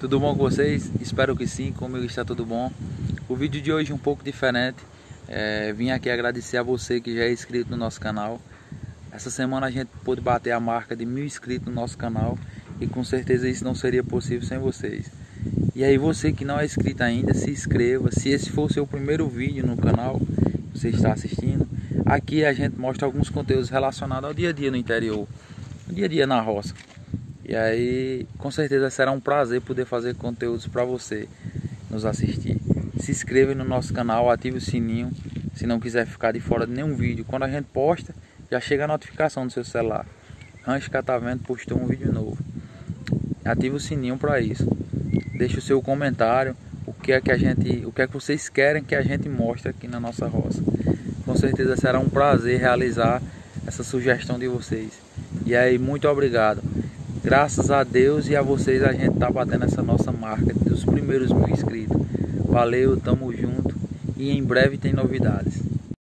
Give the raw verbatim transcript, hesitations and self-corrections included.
Tudo bom com vocês? Espero que sim, comigo está tudo bom. O vídeo de hoje é um pouco diferente. é, Vim aqui agradecer a você que já é inscrito no nosso canal. Essa semana a gente pôde bater a marca de mil inscritos no nosso canal e com certeza isso não seria possível sem vocês. E aí você que não é inscrito ainda, se inscreva. Se esse for o seu primeiro vídeo no canal que você está assistindo, aqui a gente mostra alguns conteúdos relacionados ao dia a dia no interior, o dia a dia na roça. E aí com certeza será um prazer poder fazer conteúdos para você nos assistir. Se inscreva no nosso canal, ative o sininho se não quiser ficar de fora de nenhum vídeo. Quando a gente posta, já chega a notificação no seu celular. Rancho Catavento postou um vídeo novo. Ative o sininho para isso. Deixe o seu comentário, o que é que a gente, o que é que vocês querem que a gente mostre aqui na nossa roça. Com certeza será um prazer realizar essa sugestão de vocês. E aí, muito obrigado. Graças a Deus e a vocês a gente tá batendo essa nossa marca dos primeiros mil inscritos. Valeu, tamo junto e em breve tem novidades.